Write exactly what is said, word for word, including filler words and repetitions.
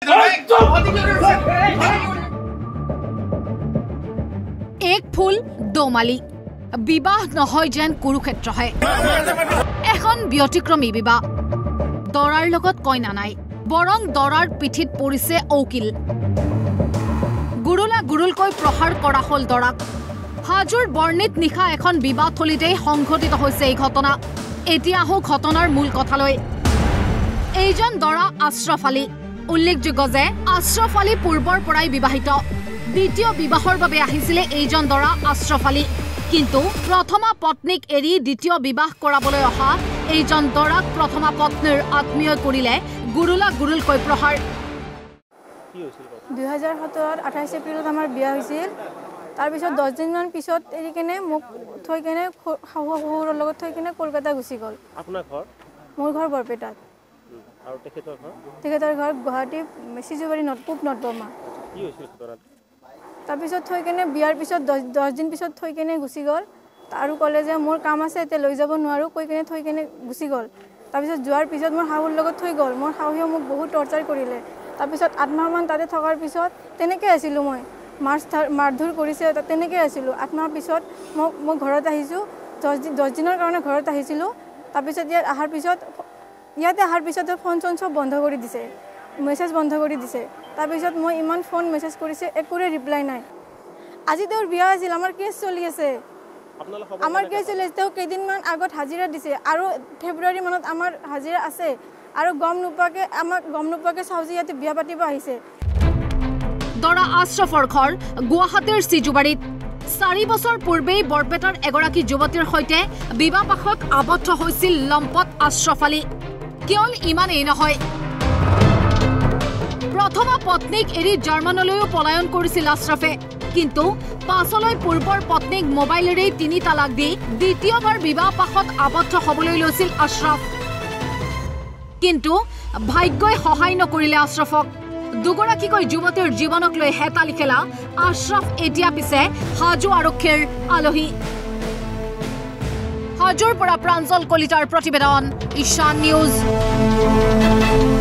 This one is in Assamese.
এক ফুল দোমালি বিবাহ নহয় যেন কুৰুক্ষেত্ৰহে এখন ব্যতিক্ৰমী বিবাহ দৰাৰ লগত কইনা নাই বৰং দৰাৰ পিঠিত পৰিছে ঔকিল গুৰুলা গুৰুলকৈ প্ৰহাৰ কৰা হল দৰাক হাজুৰ বৰ্ণিত নিশা এখন বিবাহ থলীতেই সংঘটিত হৈছে এই ঘটনা এতিয়া আহো ঘটনাৰ মূল কথালৈ এইজন দৰা আশ্ৰফ আলী উল্লেখযোগ্য যে আশ্ৰফ আলী পূৰ্বৰ পৰাই বিবাহিত দ্বিতীয় বিবাহৰ বাবে আহিছিলে এইজন দৰা আশ্ৰফ আলী কিন্তু প্ৰথমা পত্নীক এৰি দ্বিতীয় বিবাহ কৰাবলৈ অহা এইজন দৰাক প্ৰথমা পত্নীৰ আত্মীয় কৰিলে গুৰুলা গুৰুলকৈ প্ৰহাৰ দুই হাজাৰ সোতৰ আঠাইছ এপ্ৰিলত আমাৰ বিয়া হৈছিল তাৰ পিছত দহ দিনমান পিছত এৰি কেনে মোক থৈ কেনে শাহু শহুৰৰ লগত থৈ কেনে কলকাতা গুচি গ'ল আপোনাৰ ঘৰ মোৰ ঘৰ বৰপেটাত আৰু তেখেতৰ ঘৰ তেখেতৰ ঘৰ গুৱাহাটী সিজুবাৰী নটপুৰ নটবমা কি হৈছিল ঘটনাত তাৰ পিছত থৈ কেনে বিয়াৰ পিছত দহ দিন পিছত থৈ কেনে গুচি গ'ল আৰু ক'লে যে মোৰ কাম আছে এতিয়া লৈ যাব নোৱাৰোঁ কৈ কেনে থৈ কেনে গুচি গ'ল তাৰপিছত যোৱাৰ পিছত মোৰ শাহুৰ লগত থৈ গ'ল মোৰ শাহুৱে মোক বহুত টৰ্চাৰ কৰিলে তাৰপিছত আঠ মাহমান তাতে থকাৰ পিছত তেনেকৈ আছিলোঁ মই মাৰ মাৰধৰ কৰিছে তেনেকৈ আছিলোঁ আঠ মাহ পিছত মোক মই ঘৰত আহিছোঁ দহ দিন দহ দিনৰ কাৰণে ঘৰত আহিছিলোঁ তাৰপিছত ইয়াত অহাৰ পিছত ইয়াতে অহাৰ পিছতে ফোন চোন চব বন্ধ কৰি দিছে মেছেজ বন্ধ কৰি দিছে তাৰপিছত মই ইমান ফোন মেছেজ কৰিছে একোৰে ৰিপ্লাই নাই আজি তেওঁৰ বিয়া আছিল আমাৰ কেছ চলি আছে আমাৰ কেছ চলি আছে তেওঁ কেইদিনমান আগত হাজিৰা দিছে আৰু ফেব্ৰুৱাৰী মানত আমাৰ হাজিৰা আছে আৰু গম নোপোৱাকৈ আমাক গম নোপোৱাকৈ চাউজি ইয়াতে বিয়া পাতিব আহিছে দৰা আশ্ৰফৰ ঘৰ গুৱাহাটীৰ সিজুবাৰীত চাৰি বছৰ পূৰ্বেই বৰপেটাৰ এগৰাকী যুৱতীৰ সৈতে বিবাহপাশত আবদ্ধ হৈছিল লম্পট আশ্ৰফ আলী কেৱল ইমানেই নহয় প্ৰথমা পত্নীক এৰি জাৰ্মানলৈও পলায়ন কৰিছিল আশ্ৰফে কিন্তু পাছলৈ পূৰ্বৰ পত্নীক মোবাইলেৰেই তিনি তালাক দি দ্বিতীয়বাৰ বিবাহপাশত আবদ্ধ হ'বলৈ লৈছিল আশ্ৰফ কিন্তু ভাগ্যই সহায় নকৰিলে আশ্ৰফক দুগৰাকীকৈ যুৱতীৰ জীৱনক লৈ হেতালি খেলা আশ্ৰফ এতিয়া পিছে হাজু আৰক্ষীৰ আলহী হাজুৰ পৰা প্ৰাঞ্জল কলিতাৰ প্ৰতিবেদন ঈশান নিউজ।